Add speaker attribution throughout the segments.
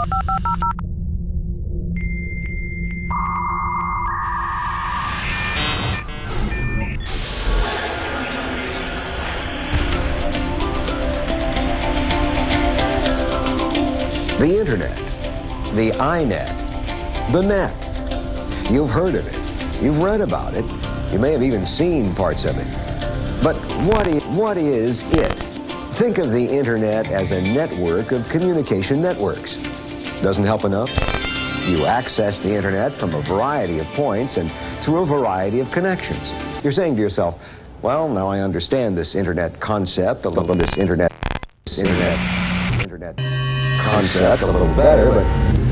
Speaker 1: The internet, the iNet, the net. You've heard of it. You've read about it. You may have even seen parts of it. But what is it? Think of the internet as a network of communication networks. Doesn't help enough? You access the internet from a variety of points and through a variety of connections. You're saying to yourself, well, now I understand this internet concept, a little this internet concept a little better, but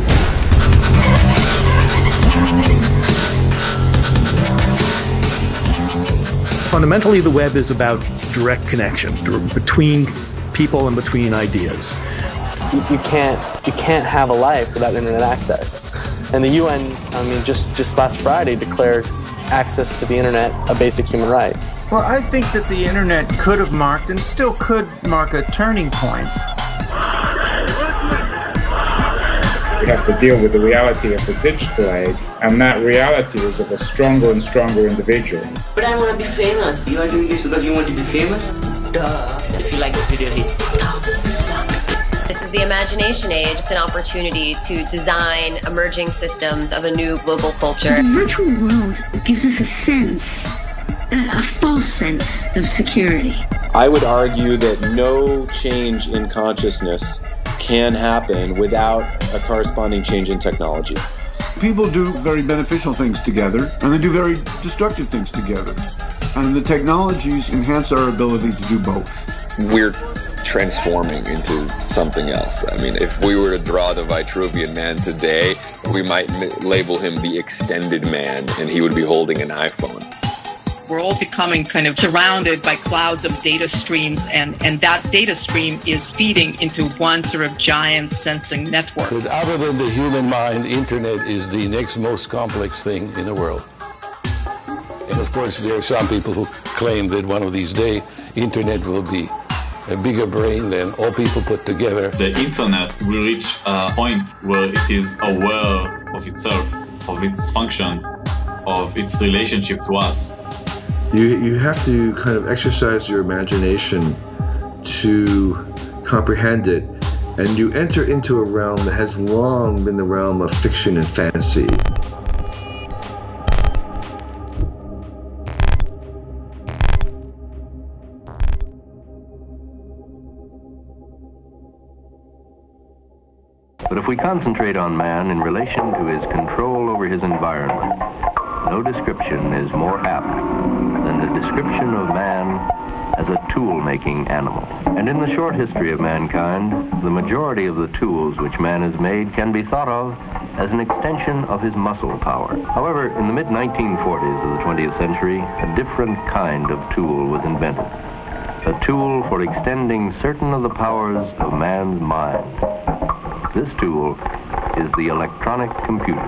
Speaker 2: fundamentally the web is about direct connection between people and between ideas.
Speaker 3: You can't have a life without internet access. And the UN, just last Friday declared access to the internet a basic human right.
Speaker 4: Well, I think that the internet could have marked and still could mark a turning point.
Speaker 5: We have to deal with the reality of the digital age, and that reality is of a stronger and stronger individual.
Speaker 6: But I want to be famous. You are doing this because you want to be famous? Duh. If you like this video, hit thumbs up.
Speaker 7: This is the imagination age. It's an opportunity to design emerging systems of a new global culture.
Speaker 8: The virtual world gives us a sense, a false sense of security.
Speaker 9: I would argue that no change in consciousness can happen without a corresponding change in technology.
Speaker 10: People do very beneficial things together, and they do very destructive things together. And the technologies enhance our ability to do both.
Speaker 11: We're transforming into something else. I mean, if we were to draw the Vitruvian Man today, we might label him the extended man, and he would be holding an iPhone.
Speaker 12: We're all becoming kind of surrounded by clouds of data streams, and that data stream is feeding into one sort of giant sensing network.
Speaker 13: But other than the human mind, internet is the next most complex thing in the world. And of course, there are some people who claim that one of these days, internet will be a bigger brain than all people put together.
Speaker 14: The internet will reach a point where it is aware of itself, of its function, of its relationship to us.
Speaker 15: You have to kind of exercise your imagination to comprehend it, and you enter into a realm that has long been the realm of fiction and fantasy.
Speaker 16: But if we concentrate on man in relation to his control over his environment, no description is more apt than the description of man as a tool-making animal. And in the short history of mankind, the majority of the tools which man has made can be thought of as an extension of his muscle power. However, in the mid-1940s of the 20th century, a different kind of tool was invented. A tool for extending certain of the powers of man's mind. This tool is the electronic computer.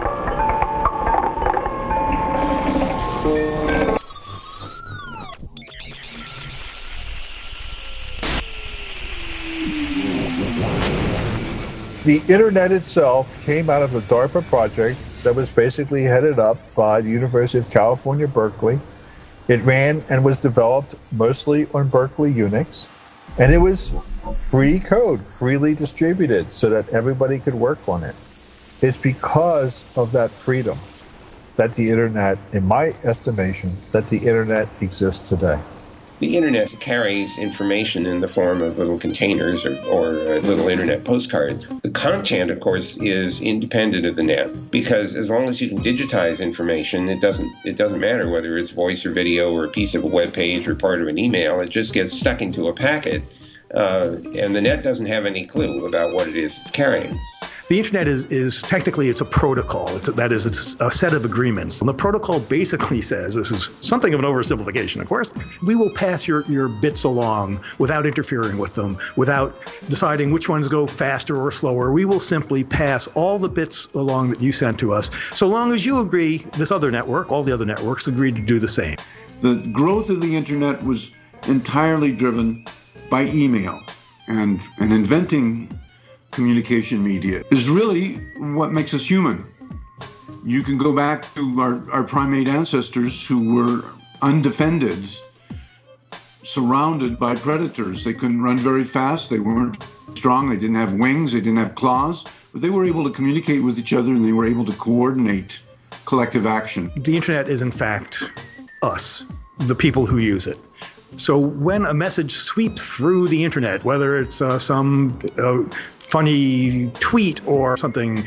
Speaker 17: The internet itself came out of a DARPA project that was basically headed up by the University of California, Berkeley. It ran and was developed mostly on Berkeley Unix, and it was free code, freely distributed so that everybody could work on it. It's because of that freedom that the internet, in my estimation, that the internet exists today.
Speaker 18: The internet carries information in the form of little containers or little internet postcards. The content, of course, is independent of the net, because as long as you can digitize information, it doesn't matter whether it's voice or video or a piece of a web page or part of an email. It just gets stuck into a packet, and the net doesn't have any clue about what it is it's carrying.
Speaker 2: The internet is technically, it's a protocol. It's a set of agreements. And the protocol basically says, this is something of an oversimplification, of course, we will pass your bits along without interfering with them, without deciding which ones go faster or slower. We will simply pass all the bits along that you sent to us, so long as you agree, this other network, all the other networks agree to do the same.
Speaker 10: The growth of the internet was entirely driven by email, and inventing communication media is really what makes us human. You can go back to our primate ancestors who were undefended, surrounded by predators. They couldn't run very fast, they weren't strong, they didn't have wings, they didn't have claws, but they were able to communicate with each other and they were able to coordinate collective action.
Speaker 2: The internet is in fact us, the people who use it. So when a message sweeps through the internet, whether it's some funny tweet or something,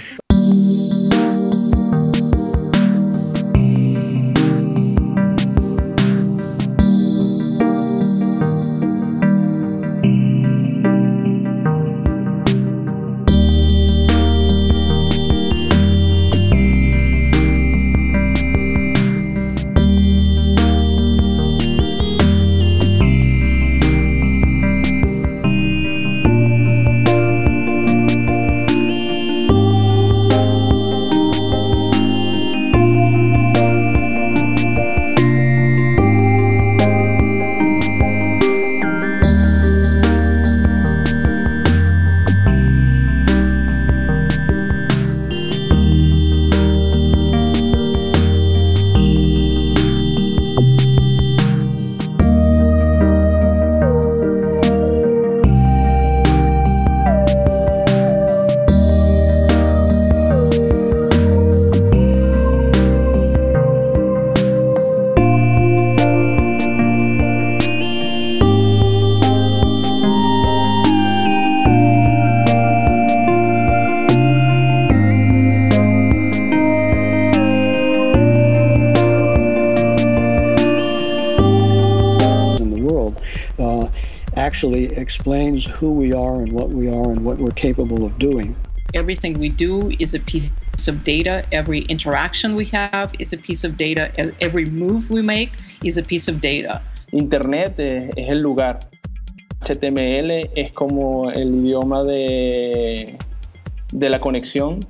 Speaker 19: actually explains who we are and what we're capable of doing.
Speaker 12: Everything we do is a piece of data. Every interaction we have is a piece of data. Every move we make is a piece of data.
Speaker 3: Internet es el lugar. HTML es como el idioma de la conexión.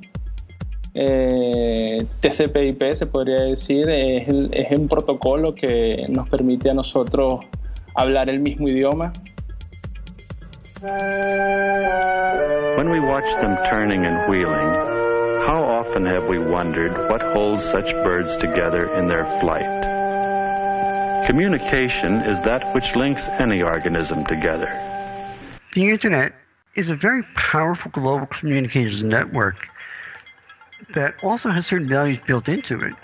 Speaker 3: TCP/IP se podría decir, es un protocolo que nos permite a nosotros hablar el mismo idioma.
Speaker 16: When we watch them turning and wheeling, how often have we wondered what holds such birds together in their flight? Communication is that which links any organism together.
Speaker 19: The internet is a very powerful global communications network that also has certain values built into it.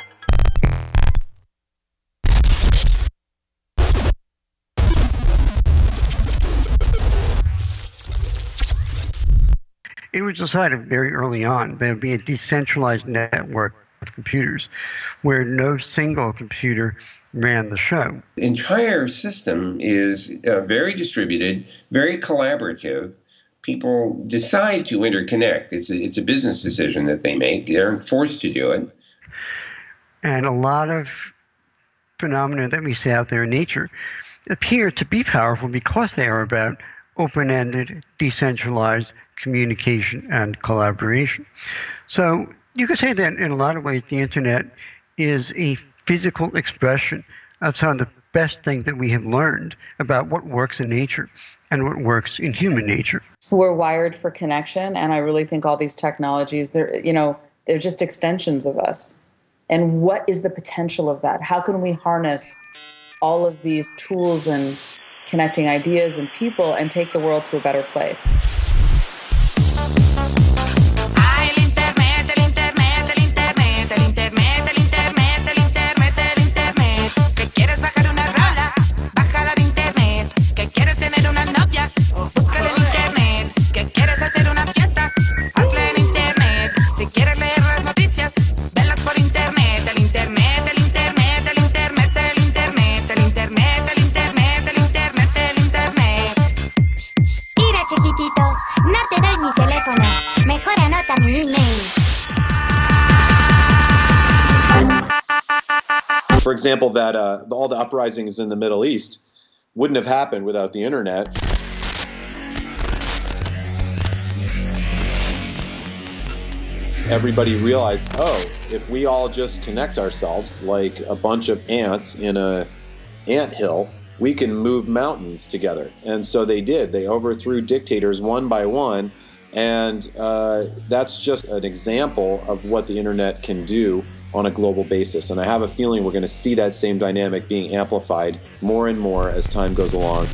Speaker 19: It was decided very early on that there would be a decentralized network of computers where no single computer ran the show.
Speaker 18: The entire system is very distributed, very collaborative. People decide to interconnect. It's a business decision that they make. They're forced to do it.
Speaker 19: And a lot of phenomena that we see out there in nature appear to be powerful because they are about open-ended, decentralized communication and collaboration. So you could say that in a lot of ways the internet is a physical expression of some of the best things that we have learned about what works in nature and what works in human nature.
Speaker 20: We're wired for connection, and I really think all these technologies, they're just extensions of us. And what is the potential of that? How can we harness all of these tools and connecting ideas and people and take the world to a better place?
Speaker 9: For example, that all the uprisings in the Middle East wouldn't have happened without the internet. Everybody realized, oh, if we all just connect ourselves like a bunch of ants in an anthill, we can move mountains together. And so they did. They overthrew dictators one by one, And that's just an example of what the internet can do on a global basis. And I have a feeling we're going to see that same dynamic being amplified more and more as time goes along.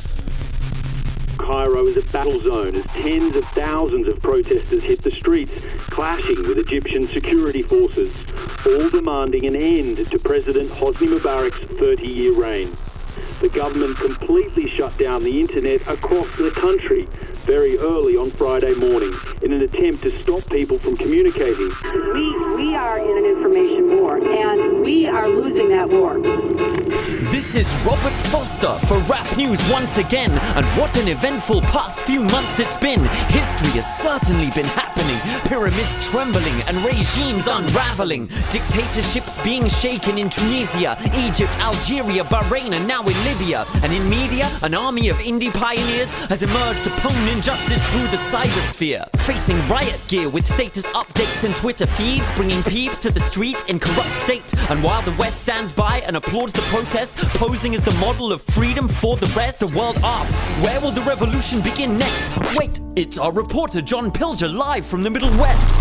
Speaker 21: Cairo is a battle zone as tens of thousands of protesters hit the streets, clashing with Egyptian security forces, all demanding an end to President Hosni Mubarak's 30-year reign. The government completely shut down the internet across the country very early on Friday morning in an attempt to stop people from communicating.
Speaker 22: We are in an information war, and we are losing that war.
Speaker 23: This is Robert Foster for Rap News once again, and what an eventful past few months it's been. History has certainly been happening, pyramids trembling and regimes unraveling, dictatorships being shaken in Tunisia, Egypt, Algeria, Bahrain, and now in Libya. And in media, an army of indie pioneers has emerged to pwn injustice through the cybersphere, facing riot gear with status updates and Twitter feeds, bringing peeps to the streets in corrupt state. And while the West stands by and applauds the protest, posing as the model of freedom for the rest, the world asks, where will the revolution begin next? Wait, it's our reporter John Pilger live from the Middle West.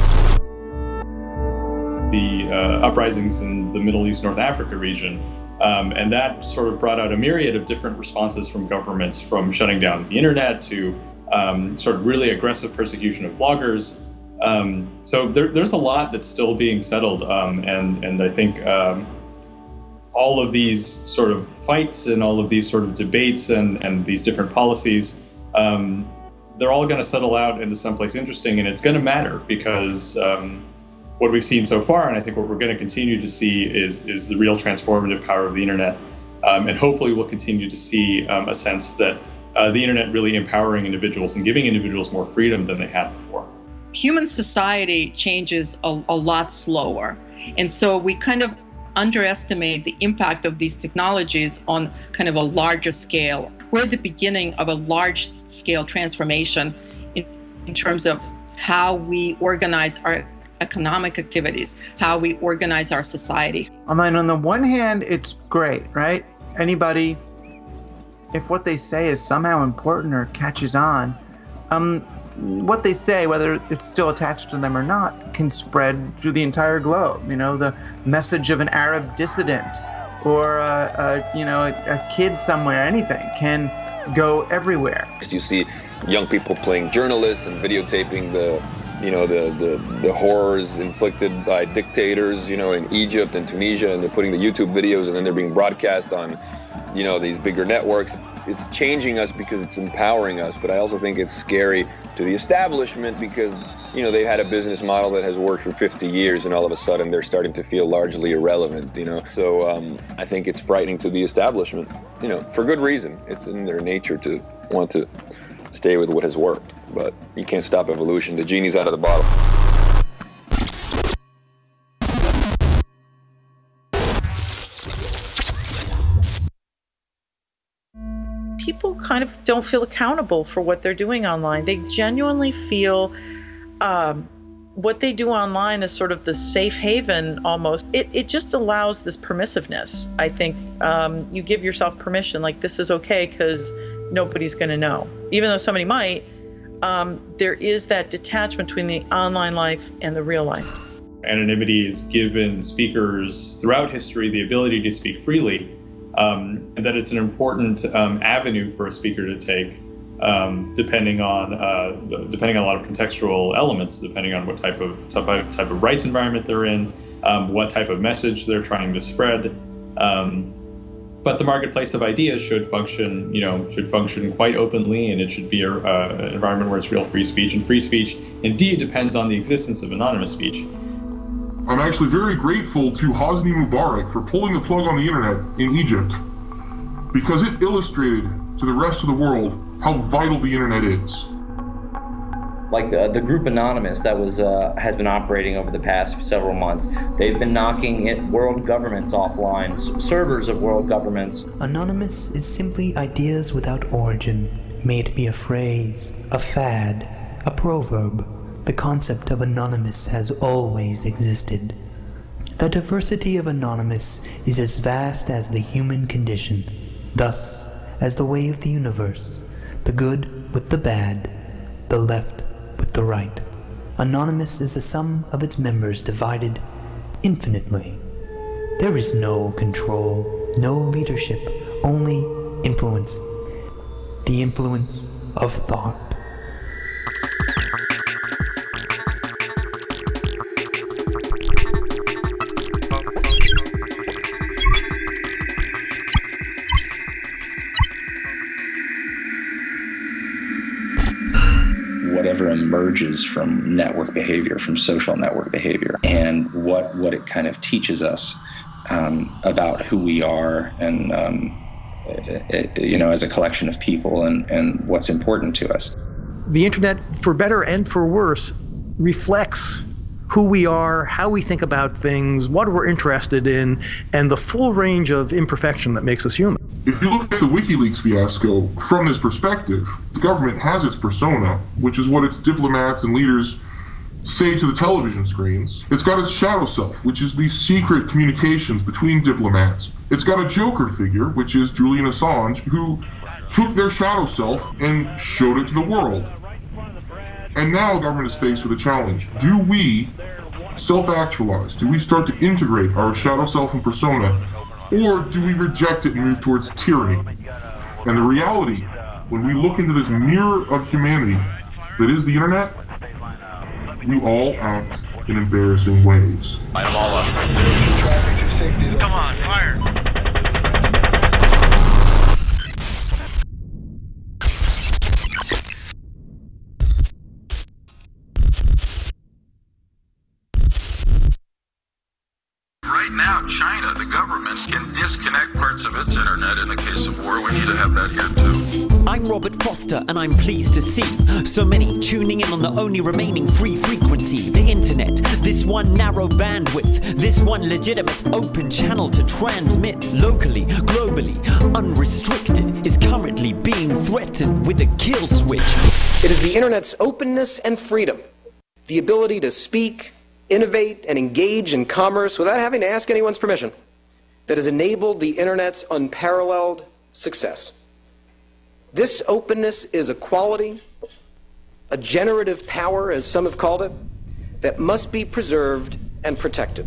Speaker 24: The uprisings in the Middle East, North Africa region, and that sort of brought out a myriad of different responses from governments, from shutting down the internet to sort of really aggressive persecution of bloggers. So there's a lot that's still being settled, and I think all of these sort of fights and all of these sort of debates and these different policies, they're all going to settle out into someplace interesting, and it's going to matter because what we've seen so far, and I think what we're going to continue to see, is the real transformative power of the internet, and hopefully we'll continue to see a sense that the internet really empowering individuals and giving individuals more freedom than they had before.
Speaker 12: Human society changes a lot slower, and so we kind of underestimate the impact of these technologies on kind of a larger scale. We're at the beginning of a large-scale transformation in terms of how we organize our economic activities, how we organize our society.
Speaker 4: I mean, on the one hand, it's great, right? Anybody, if what they say is somehow important or catches on, what they say, whether it's still attached to them or not, can spread through the entire globe. You know, the message of an Arab dissident or a kid somewhere, anything can go everywhere.
Speaker 11: You see young people playing journalists and videotaping the horrors inflicted by dictators, in Egypt and Tunisia, and they're putting the YouTube videos and then they're being broadcast on, these bigger networks. It's changing us because it's empowering us, but I also think it's scary to the establishment because, they've had a business model that has worked for 50 years and all of a sudden they're starting to feel largely irrelevant, So I think it's frightening to the establishment, for good reason. It's in their nature to want to stay with what has worked, but you can't stop evolution. The genie's out of the bottle.
Speaker 12: People kind of don't feel accountable for what they're doing online. They genuinely feel what they do online is sort of the safe haven almost. It just allows this permissiveness. I think you give yourself permission, like this is okay because nobody's going to know. Even though somebody might, there is that detachment between the online life and the real life.
Speaker 24: Anonymity has given speakers throughout history the ability to speak freely, and that it's an important avenue for a speaker to take, depending on a lot of contextual elements, depending on what type of rights environment they're in, what type of message they're trying to spread. But the marketplace of ideas should function quite openly, and it should be an environment where it's real free speech. And free speech indeed depends on the existence of anonymous speech.
Speaker 25: I'm actually very grateful to Hosni Mubarak for pulling the plug on the internet in Egypt, because it illustrated to the rest of the world how vital the internet is.
Speaker 26: Like the group Anonymous that has been operating over the past several months, they've been knocking world governments offline, servers of world governments.
Speaker 27: Anonymous is simply ideas without origin. May it be a phrase, a fad, a proverb. The concept of anonymous has always existed. The diversity of anonymous is as vast as the human condition. Thus, as the way of the universe, the good with the bad, the left with the right. Anonymous is the sum of its members divided infinitely. There is no control, no leadership, only influence. The influence of thought.
Speaker 1: Whatever emerges from network behavior, from social network behavior, and what it kind of teaches us about who we are and as a collection of people and what's important to us.
Speaker 2: The internet, for better and for worse, reflects who we are, how we think about things, what we're interested in, and the full range of imperfection that makes us human.
Speaker 25: If you look at the WikiLeaks fiasco from this perspective, the government has its persona, which is what its diplomats and leaders say to the television screens. It's got its shadow self, which is these secret communications between diplomats. It's got a Joker figure, which is Julian Assange, who took their shadow self and showed it to the world. And now the government is faced with a challenge. Do we self-actualize? Do we start to integrate our shadow self and persona? Or do we reject it and move towards tyranny? And the reality, when we look into this mirror of humanity that is the internet, we all act in embarrassing ways.
Speaker 5: I'm all up. Come on, fire!
Speaker 6: Right now, China, the government, can disconnect parts of its internet in the case of war. We need to have that here too.
Speaker 23: I'm Robert Foster, and I'm pleased to see so many tuning in on the only remaining free frequency, the internet. This one narrow bandwidth, this one legitimate open channel to transmit locally, globally, unrestricted, is currently being threatened with a kill switch.
Speaker 7: It is the internet's openness and freedom, the ability to speak, innovate, and engage in commerce without having to ask anyone's permission, that has enabled the internet's unparalleled success. This openness is a quality, a generative power, as some have called it, that must be preserved and protected.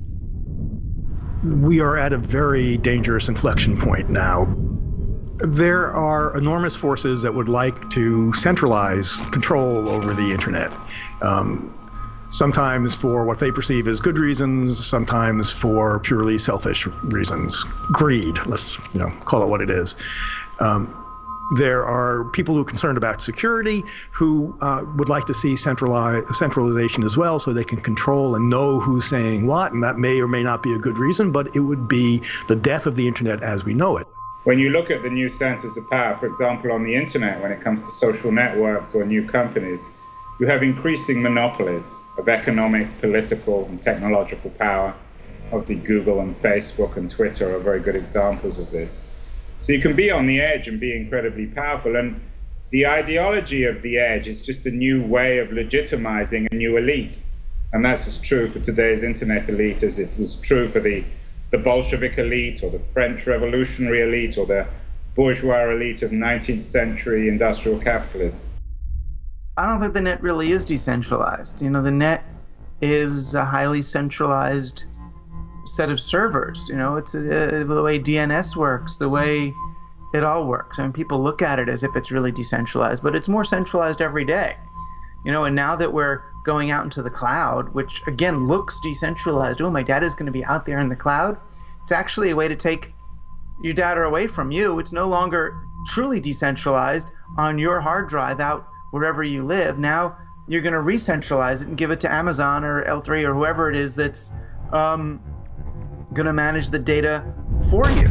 Speaker 2: We are at a very dangerous inflection point now. There are enormous forces that would like to centralize control over the internet. Sometimes for what they perceive as good reasons, sometimes for purely selfish reasons. Greed, let's call it what it is. There are people who are concerned about security who would like to see centralization as well, so they can control and know who's saying what, and that may or may not be a good reason, but it would be the death of the internet as we know it.
Speaker 8: When you look at the new centers of power, for example, on the internet, when it comes to social networks or new companies, you have increasing monopolies of economic, political, and technological power. Obviously, Google and Facebook and Twitter are very good examples of this. So you can be on the edge and be incredibly powerful. And the ideology of the edge is just a new way of legitimizing a new elite. And that's as true for today's internet elite as it was true for the Bolshevik elite or the French revolutionary elite or the bourgeois elite of 19th century industrial capitalism.
Speaker 4: I don't think the net really is decentralized. The net is a highly centralized set of servers. It's the way DNS works, the way it all works. I mean, people look at it as if it's really decentralized, but it's more centralized every day. And now that we're going out into the cloud, which again looks decentralized, oh, my data is going to be out there in the cloud. It's actually a way to take your data away from you. It's no longer truly decentralized on your hard drive out wherever you live. Now you're going to re-centralize it and give it to Amazon or L3 or whoever it is that's going to manage the data for you.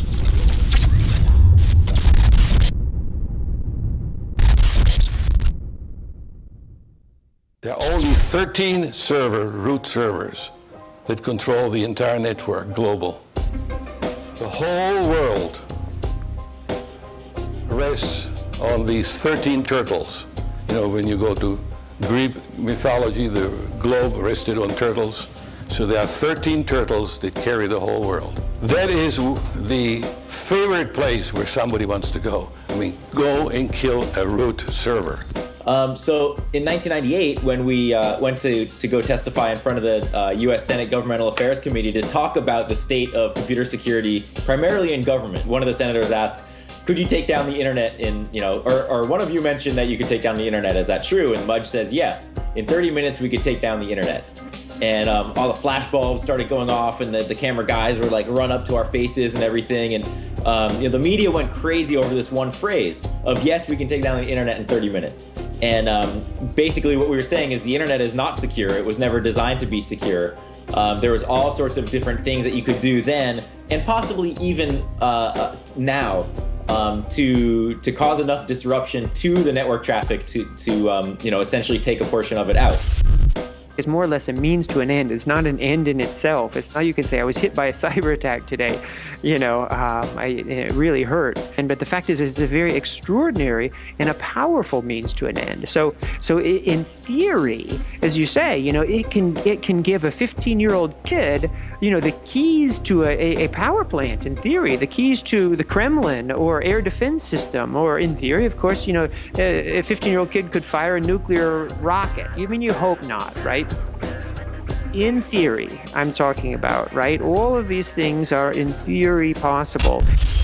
Speaker 13: There are only 13 root servers that control the entire network, global. The whole world rests on these 13 turtles. When you go to Greek mythology, the globe rested on turtles. So there are 13 turtles that carry the whole world. That is the favorite place where somebody wants to go. Go and kill a root server.
Speaker 3: So in 1998, when we went to go testify in front of the U.S. Senate Governmental Affairs Committee to talk about the state of computer security, primarily in government, one of the senators asked, could you take down the internet in, or one of you mentioned that you could take down the internet. Is that true? And Mudge says, yes, in 30 minutes we could take down the internet. And all the flash bulbs started going off, and the camera guys were like run up to our faces and everything. And the media went crazy over this one phrase of, yes, we can take down the internet in 30 minutes. And basically what we were saying is the internet is not secure. It was never designed to be secure. There was all sorts of different things that you could do then, and possibly even now, to cause enough disruption to the network traffic to essentially take a portion of it out.
Speaker 10: It's more or less a means to an end. It's not an end in itself. It's not, you can say, I was hit by a cyber attack today. It really hurt. But the fact is it's a very extraordinary and a powerful means to an end. So in theory, as you say, it can give a 15-year-old kid, the keys to a power plant, in theory, the keys to the Kremlin or air defense system, or in theory, of course, a 15-year-old kid could fire a nuclear rocket. You hope not, right? In theory, I'm talking about, right? All of these things are in theory possible.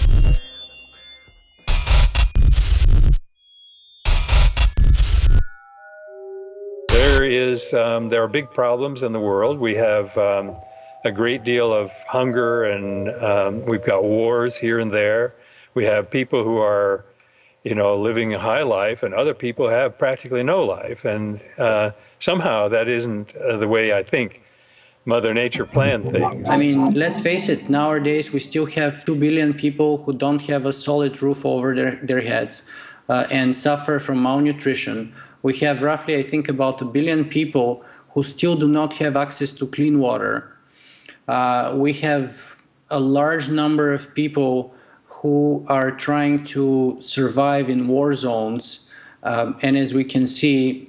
Speaker 13: There are big problems in the world. We have a great deal of hunger, and we've got wars here and there. We have people who are, living a high life, and other people have practically no life. And somehow that isn't the way I think Mother Nature planned things.
Speaker 14: Let's face it, nowadays we still have 2 billion people who don't have a solid roof over their heads and suffer from malnutrition. We have roughly, I think, about 1 billion people who still do not have access to clean water. We have a large number of people who are trying to survive in war zones. And as we can see,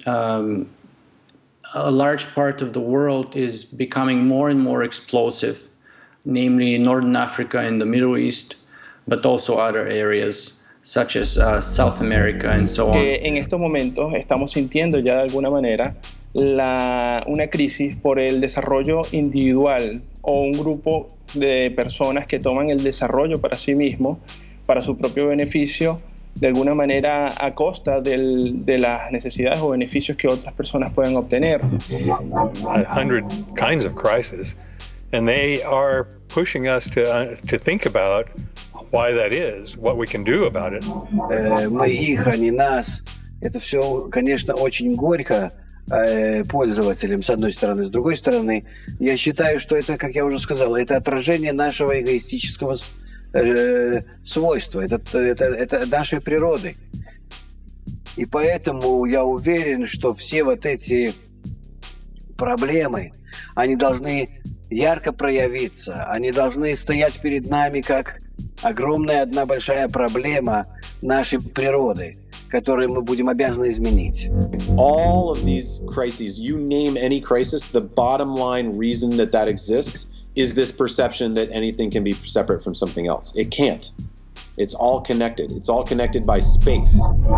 Speaker 14: a large part of the world is becoming more and more explosive, namely Northern Africa and the Middle East, but also other areas such as South America and so on.
Speaker 15: En estos momentos estamos sintiendo ya de alguna manera una crisis por el desarrollo individual o un grupo de personas que toman el desarrollo para sí mismos, para su propio beneficio, de alguna manera a costa de las necesidades o beneficios que otras personas pueden obtener.
Speaker 13: 100 kinds of crises, and they are pushing us to think about why that is, what we can do about it.
Speaker 16: Мы их, они нас. Это все, конечно, очень горько пользователям, с одной стороны. С другой стороны, я считаю, что это, как я уже сказал, это отражение нашего эгоистического свойства, это нашей природы. И поэтому я уверен, что все вот эти проблемы, они должны ярко проявиться, они должны стоять перед нами как огромная одна большая проблема нашей природы, которые мы будем обязаны изменить.
Speaker 9: All of these crises, you name any crisis, the bottom line reason that exists is this perception that anything can be separate from something else. It can't. It's all connected. It's all connected by space.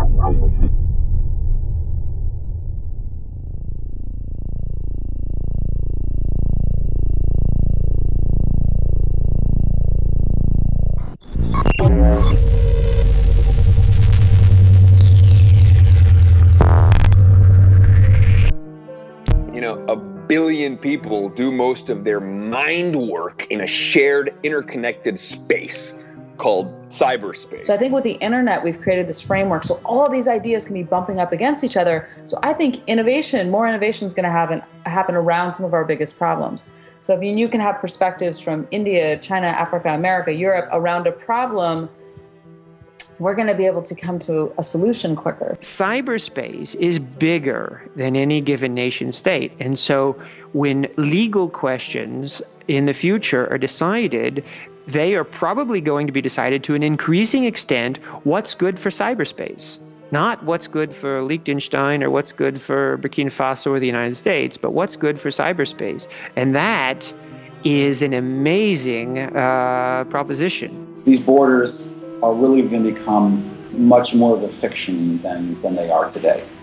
Speaker 11: A billion people do most of their mind work in a shared, interconnected space called cyberspace.
Speaker 20: So I think with the internet, we've created this framework. So all these ideas can be bumping up against each other. So I think more innovation is going to happen around some of our biggest problems. So if you can have perspectives from India, China, Africa, America, Europe around a problem, we're going to be able to come to a solution quicker.
Speaker 10: Cyberspace is bigger than any given nation state. And so when legal questions in the future are decided, they are probably going to be decided to an increasing extent what's good for cyberspace. Not what's good for Liechtenstein or what's good for Burkina Faso or the United States, but what's good for cyberspace. And that is an amazing proposition.
Speaker 17: These borders are really going to become much more of a fiction than they are today.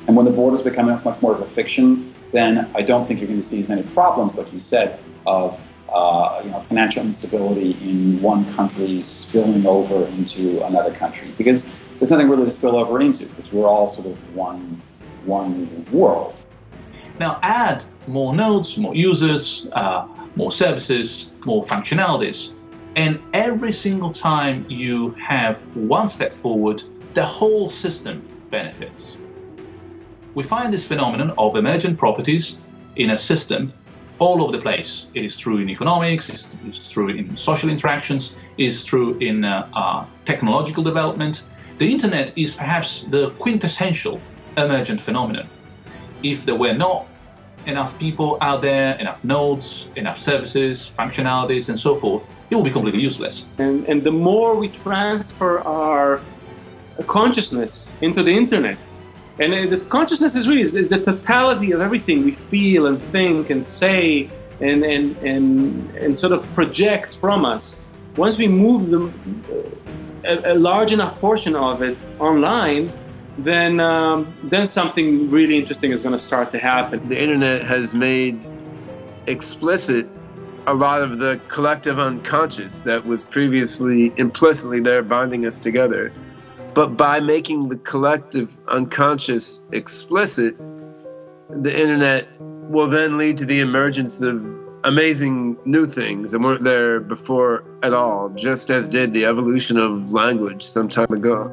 Speaker 12: And when the borders become much more of a fiction, then I don't think you're going to see as many problems, like you said, of financial instability in one country spilling over into another country, because there's nothing really to spill over into, because we're all sort of one world.
Speaker 17: Now add more nodes, more users, more services, more functionalities, and every single time you have one step forward, the whole system benefits. We find this phenomenon of emergent properties in a system all over the place. It is true in economics, it's true in social interactions, it's true in technological development. The internet is perhaps the quintessential emergent phenomenon. If there were not enough people out there, enough nodes, enough services, functionalities, and so forth, it will be completely useless.
Speaker 18: And the more we transfer our consciousness into the internet, and the consciousness is really is the totality of everything we feel and think and say and sort of project from us. Once we move a large enough portion of it online, then something really interesting is going to start to happen.
Speaker 19: The internet has made explicit a lot of the collective unconscious that was previously implicitly there binding us together. But by making the collective unconscious explicit, the internet will then lead to the emergence of amazing new things that weren't there before at all, just as did the evolution of language some time ago.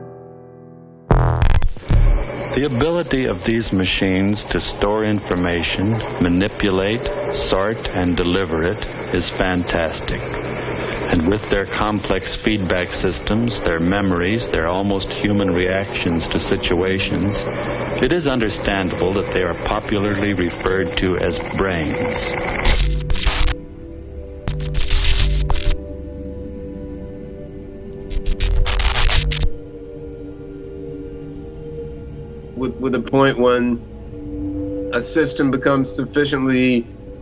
Speaker 21: The ability of these machines to store information, manipulate, sort, and deliver it is fantastic. And with their complex feedback systems, their memories, their almost human reactions to situations, it is understandable that they are popularly referred to as brains.
Speaker 19: With a point when a system becomes sufficiently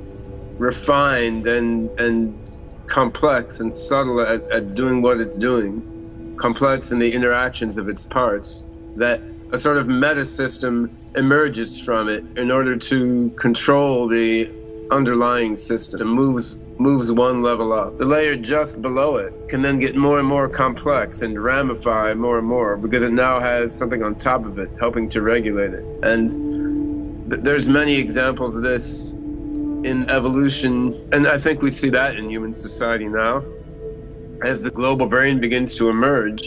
Speaker 19: refined and complex and subtle at doing what it's doing, complex in the interactions of its parts, that a sort of meta-system emerges from it in order to control the underlying system, moves one level up. The layer just below it can then get more and more complex and ramify more and more because it now has something on top of it helping to regulate it. And there's many examples of this in evolution, and I think we see that in human society now. As the global brain begins to emerge,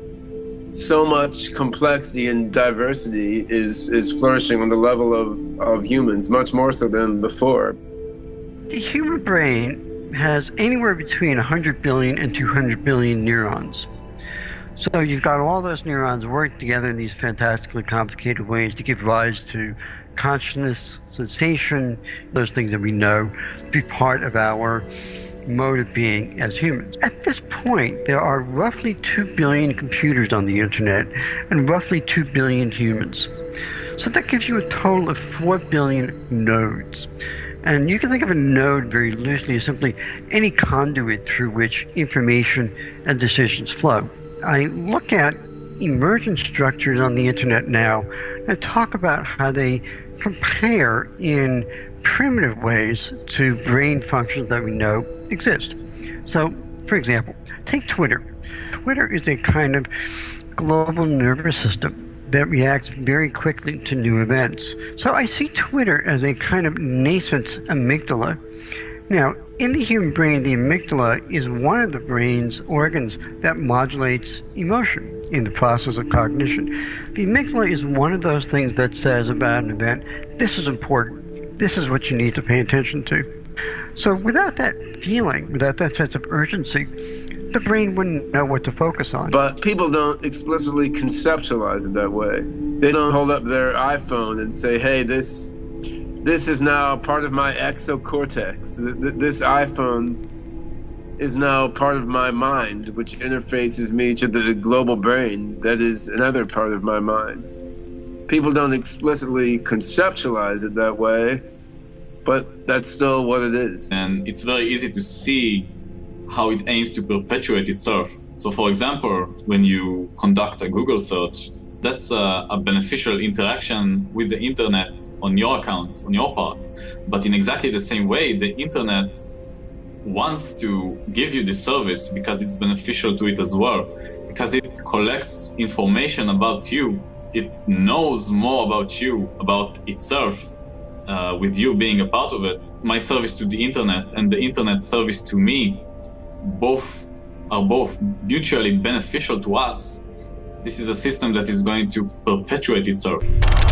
Speaker 19: so much complexity and diversity is flourishing on the level of humans, much more so than before.
Speaker 22: The human brain has anywhere between 100 billion and 200 billion neurons. So you've got all those neurons working together in these fantastically complicated ways to give rise to consciousness, sensation, those things that we know to be part of our mode of being as humans. At this point, there are roughly 2 billion computers on the internet and roughly 2 billion humans. So that gives you a total of 4 billion nodes. And you can think of a node very loosely as simply any conduit through which information and decisions flow. I look at emergent structures on the internet now and talk about how they compare in primitive ways to brain functions that we know exist. So, for example, take Twitter. Twitter is a kind of global nervous system that reacts very quickly to new events. So I see Twitter as a kind of nascent amygdala. Now, in the human brain, the amygdala is one of the brain's organs that modulates emotion in the process of cognition. The amygdala is one of those things that says about an event, this is important, this is what you need to pay attention to. So without that feeling, without that sense of urgency, the brain wouldn't know what to focus on.
Speaker 19: But people don't explicitly conceptualize it that way. They don't hold up their iPhone and say, hey, this is now part of my exocortex. This iPhone is now part of my mind, which interfaces me to the global brain that is another part of my mind. People don't explicitly conceptualize it that way, but that's still what it is.
Speaker 24: And it's very easy to see how it aims to perpetuate itself. So for example, when you conduct a Google search, that's a beneficial interaction with the internet on your account, on your part. But in exactly the same way, the internet wants to give you this service because it's beneficial to it as well, because it collects information about you. It knows more about you, about itself, with you being a part of it. My service to the internet and the internet service to me are both mutually beneficial to us. This is a system that is going to perpetuate itself.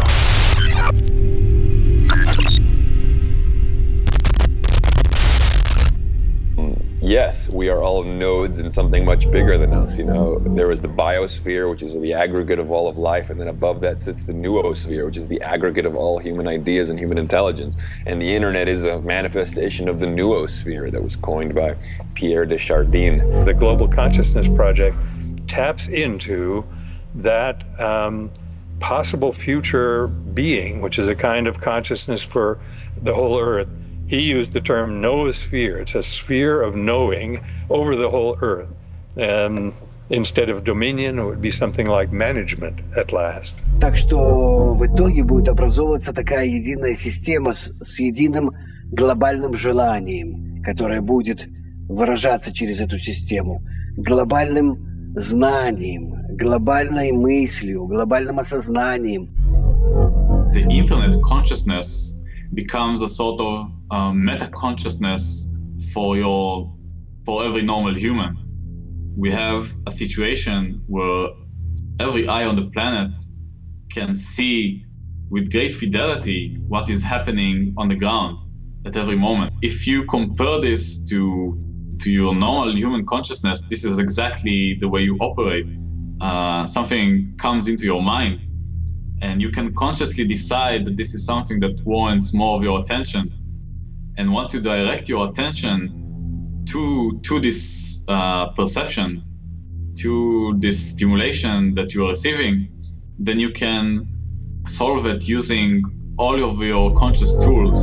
Speaker 11: Yes, we are all nodes in something much bigger than us. You know, there is the biosphere, which is the aggregate of all of life, and then above that sits the noosphere, which is the aggregate of all human ideas and human intelligence. And the internet is a manifestation of the noosphere that was coined by Pierre de Chardin.
Speaker 1: The Global Consciousness Project taps into that possible future being, which is a kind of consciousness for the whole Earth. He used the term noosphere. It's a sphere of knowing over the whole Earth. Instead of dominion, it would be something like management at last.
Speaker 16: Так что в итоге будет образовываться такая единая система с единым глобальным желанием, которое будет выражаться через эту систему, глобальным знанием, глобальной мыслью, глобальным осознанием.
Speaker 24: The internet consciousness becomes a sort of meta-consciousness for every normal human. We have a situation where every eye on the planet can see with great fidelity what is happening on the ground at every moment. If you compare this to your normal human consciousness, this is exactly the way you operate. Something comes into your mind, and you can consciously decide that this is something that warrants more of your attention. And once you direct your attention to this perception, to this stimulation that you are receiving, then you can solve it using all of your conscious tools.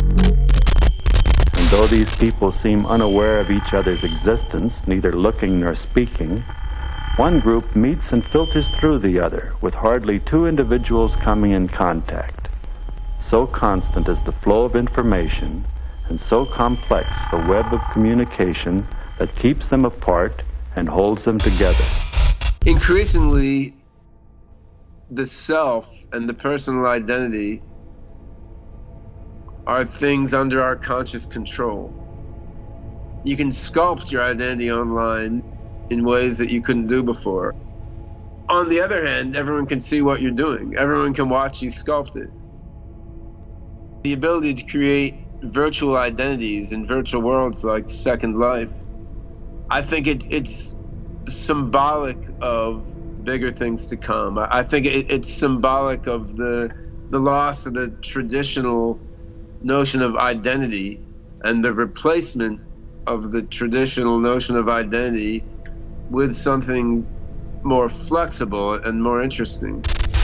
Speaker 21: And though these people seem unaware of each other's existence, neither looking nor speaking, one group meets and filters through the other, with hardly two individuals coming in contact. So constant is the flow of information, and so complex the web of communication that keeps them apart and holds them together.
Speaker 19: Increasingly, the self and the personal identity are things under our conscious control. You can sculpt your identity online in ways that you couldn't do before. On the other hand, everyone can see what you're doing. Everyone can watch you sculpt it. The ability to create virtual identities in virtual worlds like Second Life, I think it's symbolic of bigger things to come. I think it's symbolic of the loss of the traditional notion of identity and the replacement of the traditional notion of identity with something more flexible and more interesting.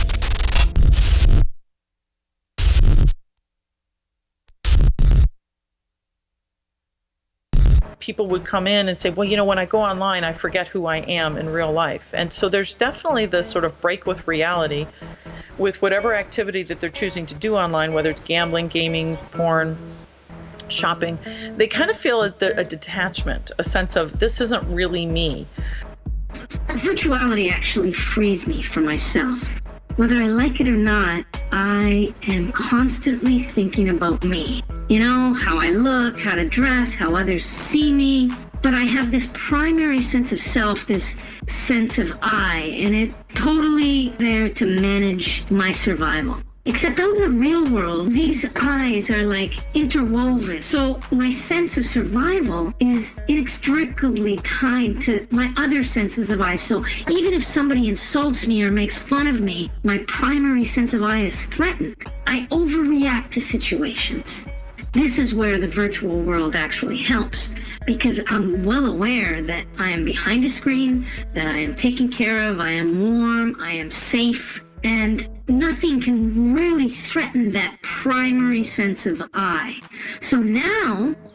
Speaker 5: People would come in and say, well, you know, when I go online, I forget who I am in real life. And so there's definitely this sort of break with reality with whatever activity that they're choosing to do online, whether it's gambling, gaming, porn, shopping. They kind of feel a detachment, a sense of this isn't really me.
Speaker 6: Virtuality actually frees me from myself. Whether I like it or not, I am constantly thinking about me. You know, how I look, how to dress, how others see me. But I have this primary sense of self, this sense of I, and it's totally there to manage my survival. Except out in the real world, these eyes are like interwoven. So my sense of survival is inextricably tied to my other senses of I. So even if somebody insults me or makes fun of me, my primary sense of I is threatened. I overreact to situations. This is where the virtual world actually helps, because I'm well aware that I am behind a screen, that I am taken care of, I am warm, I am safe. And nothing can really threaten that primary sense of I. So now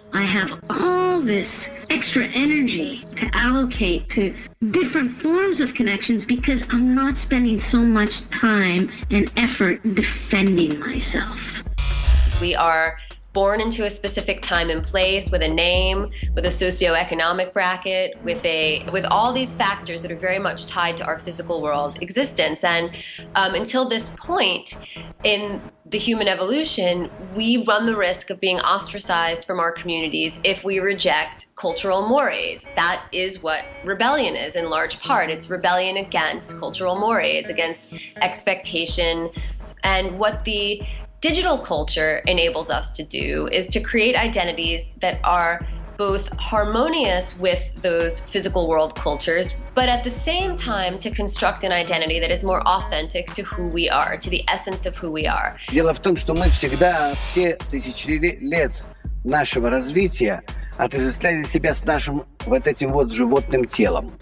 Speaker 6: I have all this extra energy to allocate to different forms of connections because I'm not spending so much time and effort defending myself.
Speaker 2: We are born into a specific time and place with a name, with a socioeconomic bracket, with all these factors that are very much tied to our physical world existence. And until this point in the human evolution, we run the risk of being ostracized from our communities if we reject cultural mores. That is what rebellion is in large part. It's rebellion against cultural mores, against expectation. And what the digital culture enables us to do is to create identities that are both harmonious with those physical world cultures, but at the same time to construct an identity that is more authentic to who we are, to the essence of who we are.
Speaker 16: Дело в том, что мы всегда, все тысячи лет нашего развития, отождествляли себя с нашим вот этим вот животным телом.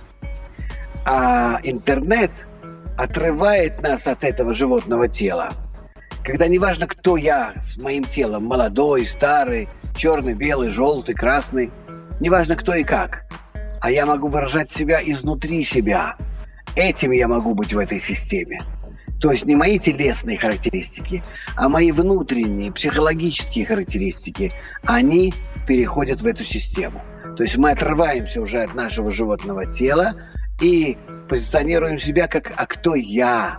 Speaker 16: А интернет отрывает нас от этого животного тела. Когда неважно, кто я с моим телом, молодой, старый, черный, белый, желтый, красный, неважно кто и как, а я могу выражать себя изнутри себя. Этим я могу быть в этой системе. То есть не мои телесные характеристики, а мои внутренние, психологические характеристики, они переходят в эту систему. То есть мы отрываемся уже от нашего животного тела и позиционируем себя как «а кто я?».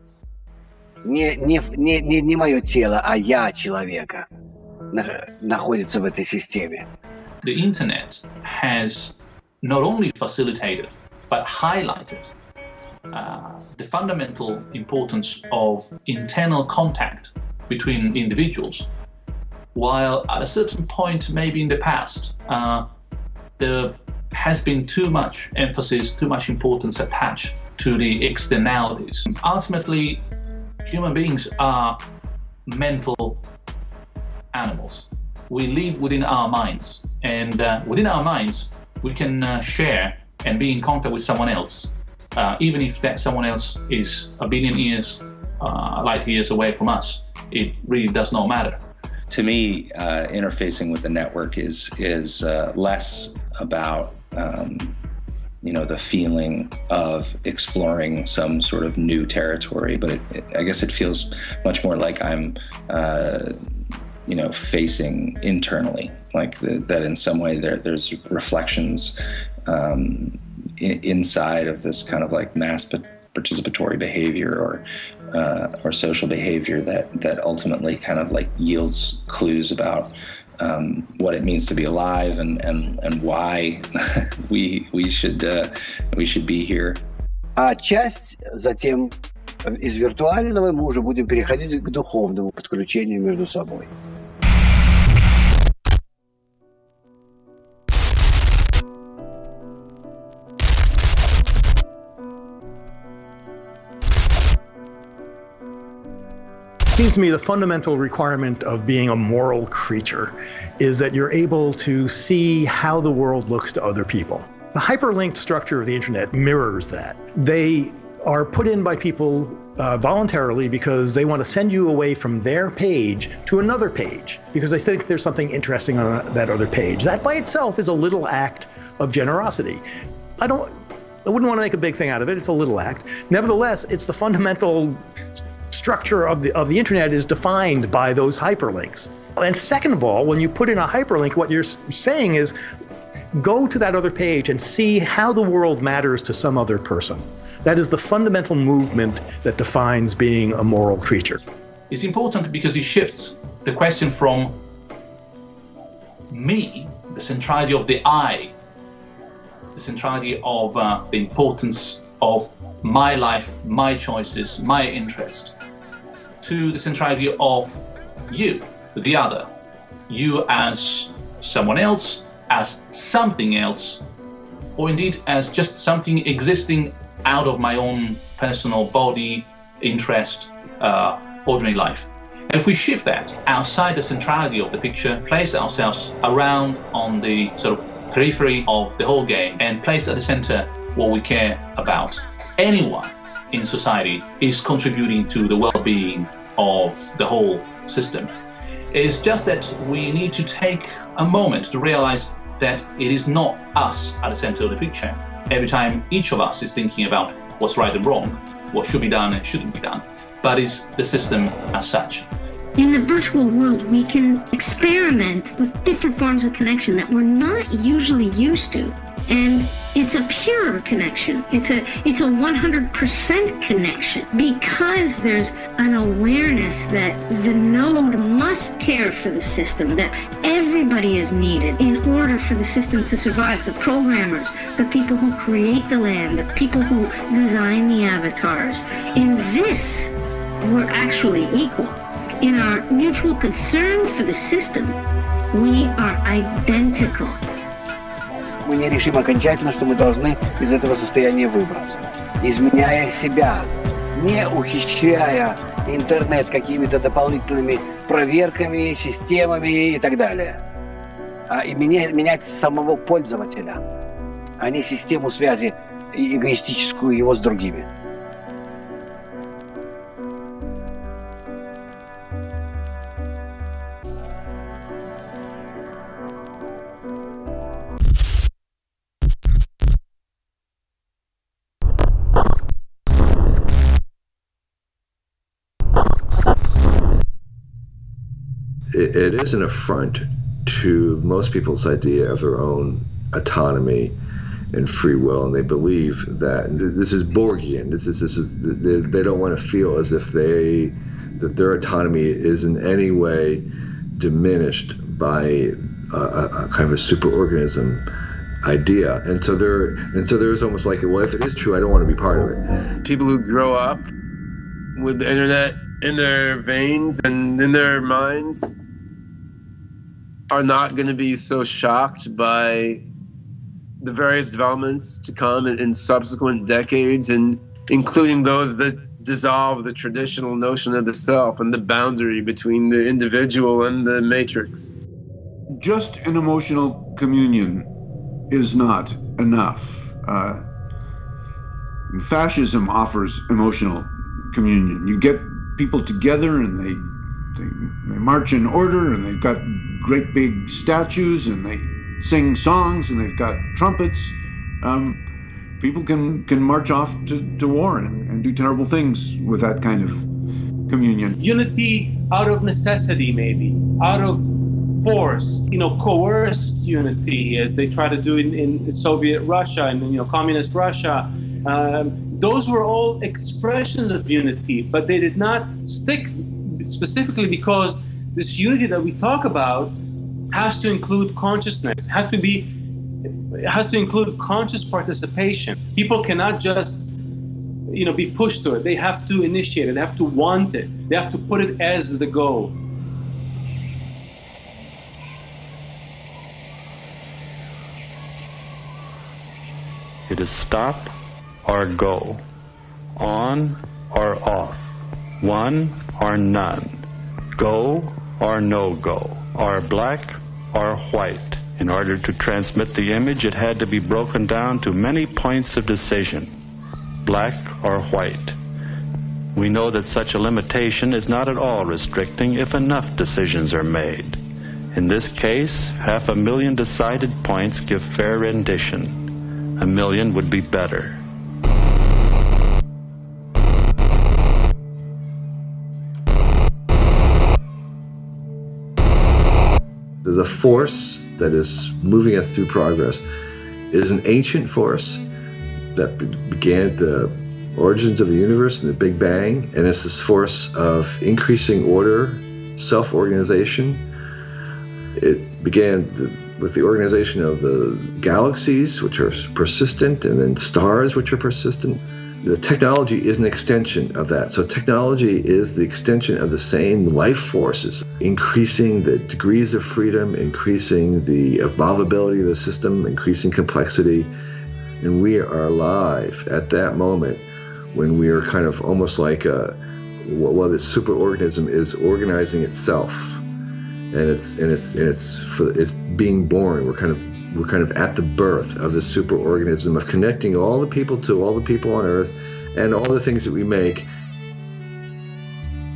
Speaker 16: Не мое тело, а я человека находится в этой системе.
Speaker 17: The internet has not only facilitated but highlighted the fundamental importance of internal contact between individuals, while at a certain point, maybe in the past, there has been too much emphasis, too much importance attached to the externalities. Ultimately, human beings are mental animals. We live within our minds, and within our minds, we can share and be in contact with someone else, even if that someone else is a billion light years away from us. It really does not matter.
Speaker 7: To me, interfacing with the network is less about the feeling of exploring some sort of new territory, but I guess it feels much more like I'm, facing internally, like that in some way there's reflections inside of this kind of like mass participatory behavior or social behavior that ultimately kind of like yields clues about what it means to be alive and why we should be here.
Speaker 16: А часть затем из виртуального мы уже будем переходить к духовному подключению между собой.
Speaker 8: It seems to me the fundamental requirement of being a moral creature is that you're able to see how the world looks to other people. The hyperlinked structure of the internet mirrors that. They are put in by people voluntarily because they want to send you away from their page to another page because they think there's something interesting on that other page. That by itself is a little act of generosity. I wouldn't want to make a big thing out of it. It's a little act. Nevertheless, it's the fundamental structure of the internet is defined by those hyperlinks. And second of all, when you put in a hyperlink, what you're saying is go to that other page and see how the world matters to some other person. That is the fundamental movement that defines being a moral creature.
Speaker 17: It's important because it shifts the question from me, the centrality of the I, the centrality of the importance of my life, my choices, my interest, to the centrality of you, the other. You as someone else, as something else, or indeed as just something existing out of my own personal body, interest, ordinary life. And if we shift that outside the centrality of the picture, place ourselves around on the sort of periphery of the whole game, and place at the center what we care about, anyone in society is contributing to the well-being of the whole system. It's just that we need to take a moment to realize that it is not us at the center of the picture. Every time each of us is thinking about what's right and wrong, what should be done and shouldn't be done, but it's the system as such.
Speaker 6: In the virtual world, we can experiment with different forms of connection that we're not usually used to. And it's a pure connection. It's a 100% connection, because there's an awareness that the node must care for the system, that everybody is needed in order for the system to survive. The programmers, the people who create the land, the people who design the avatars. In this, we're actually equal. In our mutual concern for the system, we are identical.
Speaker 16: Мы не решим окончательно, что мы должны из этого состояния выбраться, изменяя себя, не ухищряя интернет какими-то дополнительными проверками, системами и так далее, а менять самого пользователя, а не систему связи эгоистическую его с другими.
Speaker 3: It is an affront to most people's idea of their own autonomy and free will, and they believe that this is Borgian. This is they don't want to feel as if that their autonomy is in any way diminished by a kind of a superorganism idea, and so there's almost like, well, if it is true, I don't want to be part of it.
Speaker 19: People who grow up with the internet in their veins and in their minds are not going to be so shocked by the various developments to come in subsequent decades, and including those that dissolve the traditional notion of the self and the boundary between the individual and the matrix.
Speaker 4: Just an emotional communion is not enough. Fascism offers emotional communion. You get people together and they march in order, and they've got great big statues, and they sing songs, and they've got trumpets. People can march off to war and do terrible things with that kind of communion.
Speaker 18: Unity out of necessity, maybe, out of force, coerced unity, as they try to do in Soviet Russia and communist Russia. Those were all expressions of unity, but they did not stick, specifically because this unity that we talk about has to include consciousness, has to include conscious participation. People cannot just, be pushed to it. They have to initiate it. They have to want it. They have to put it as the goal.
Speaker 21: It is stop or go, on or off, one or none, go or no go, or black or white. In order to transmit the image, it had to be broken down to many points of decision, black or white. We know that such a limitation is not at all restricting if enough decisions are made. In this case, 500,000 decided points give fair rendition. 1 million would be better.
Speaker 3: The force that is moving us through progress is an ancient force that began at the origins of the universe in the Big Bang, and it's this force of increasing order, self-organization. It began with the organization of the galaxies, which are persistent, and then stars, which are persistent. The technology is an extension of that. So technology is the extension of the same life forces, increasing the degrees of freedom, increasing the evolvability of the system, increasing complexity. And we are alive at that moment when we are kind of almost like this superorganism is organizing itself. And it's being born. We're kind of at the birth of this superorganism of connecting all the people to all the people on Earth, and all the things that we make.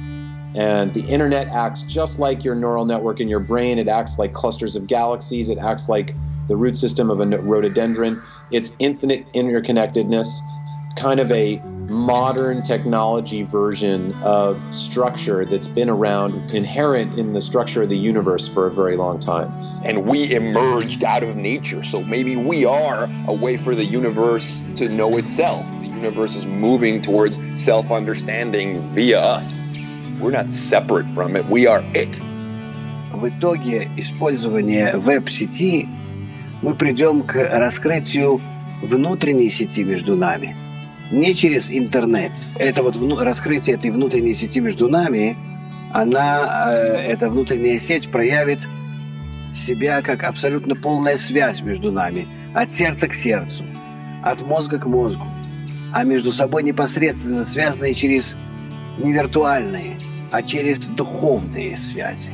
Speaker 9: And the internet acts just like your neural network in your brain. It acts like clusters of galaxies. It acts like the root system of a rhododendron. It's infinite interconnectedness, kind of a modern technology version of structure that's been around, inherent in the structure of the universe for a very long time.
Speaker 11: And we emerged out of nature, so maybe we are a way for the universe to know itself. The universe is moving towards self-understanding via us. We're not separate from it, we are it.
Speaker 16: В итоге использования веб-сети мы придем к раскрытию внутренней сети между нами. Не через интернет. Это вот раскрытие этой внутренней сети между нами, эта внутренняя сеть проявит себя как абсолютно полная связь между нами. От сердца к сердцу, от мозга к мозгу. А между собой непосредственно связанные через не виртуальные, а через духовные связи.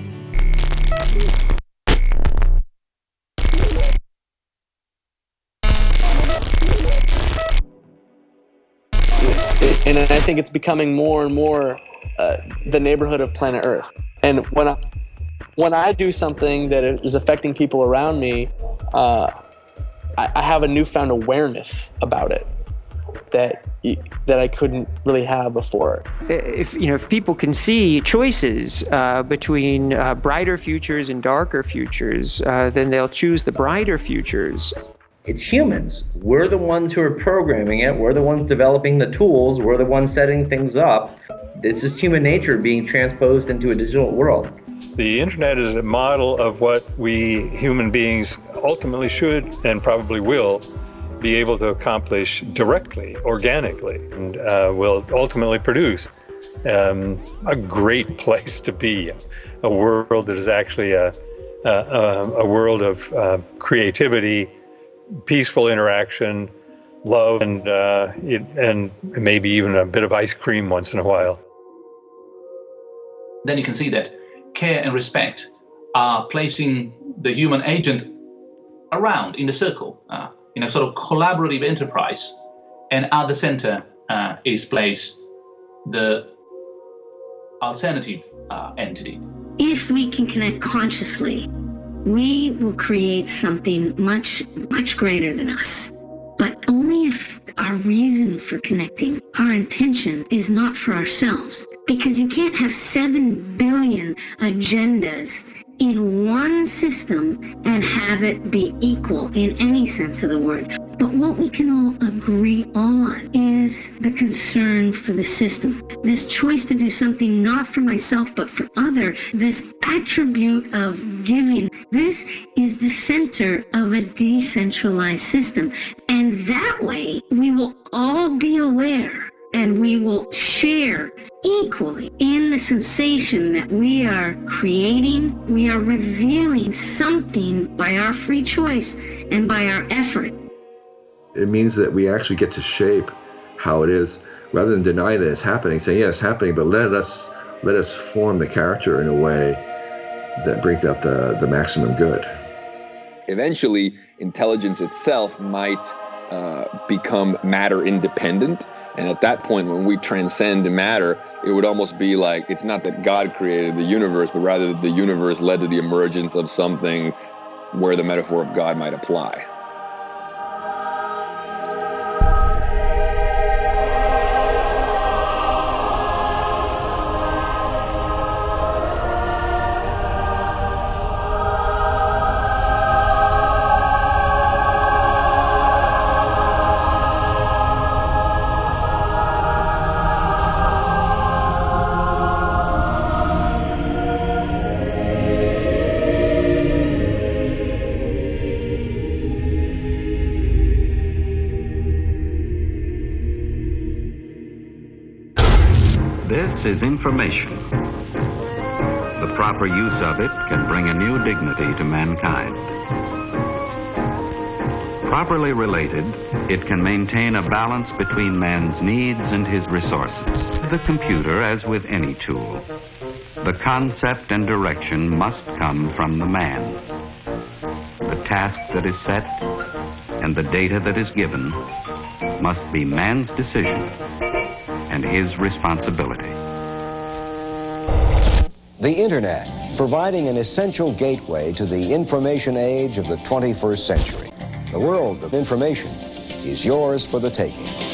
Speaker 13: And I think it's becoming more and more the neighborhood of planet Earth. And when I do something that is affecting people around me, I have a newfound awareness about it that I couldn't really have before.
Speaker 10: If people can see choices between brighter futures and darker futures, then they'll choose the brighter futures.
Speaker 14: It's humans. We're the ones who are programming it. We're the ones developing the tools. We're the ones setting things up. It's just human nature being transposed into a digital world.
Speaker 1: The internet is a model of what we human beings ultimately should and probably will be able to accomplish directly, organically, and will ultimately produce a great place to be, a world that is actually a world of creativity, peaceful interaction, love, and maybe even a bit of ice cream once in a while.
Speaker 17: Then you can see that care and respect are placing the human agent around in the circle, in a sort of collaborative enterprise. And at the center is placed the alternative entity.
Speaker 6: If we can connect consciously, we will create something much, much greater than us. But only if our reason for connecting, our intention, is not for ourselves. Because you can't have 7 billion agendas in one system and have it be equal in any sense of the word. But what we can all agree on is the concern for the system. This choice to do something not for myself but for other, this attribute of giving, this is the center of a decentralized system. And that way we will all be aware and we will share equally in the sensation that we are creating, we are revealing something by our free choice and by our effort.
Speaker 3: It means that we actually get to shape how it is, rather than deny that it's happening, saying, yeah, it's happening, but let us form the character in a way that brings out the maximum good.
Speaker 11: Eventually, intelligence itself might become matter independent. And at that point, when we transcend matter, it would almost be like, it's not that God created the universe, but rather that the universe led to the emergence of something where the metaphor of God might apply.
Speaker 15: Is information. The proper use of it can bring a new dignity to mankind. Properly related, it can maintain a balance between man's needs and his resources. The computer, as with any tool, the concept and direction must come from the man. The task that is set and the data that is given must be man's decision and his responsibility.
Speaker 12: The Internet, providing an essential gateway to the information age of the 21st century. The world of information is yours for the taking.